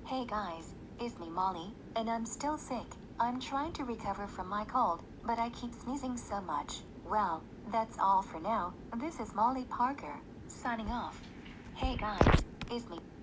Hey guys, it's me Molly, and I'm still sick. I'm trying to recover from my cold, but I keep sneezing so much. Well, that's all for now. This is Molly Parker, signing off. Hey guys, it's me.